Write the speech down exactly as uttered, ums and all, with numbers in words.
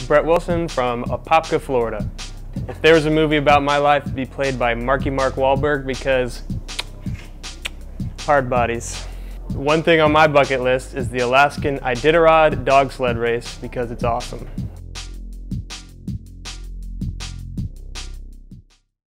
Brett Wilson from Apopka, Florida. If there was a movie about my life, it'd be played by Marky Mark Wahlberg because hard bodies. One thing on my bucket list is the Alaskan Iditarod dog sled race because it's awesome.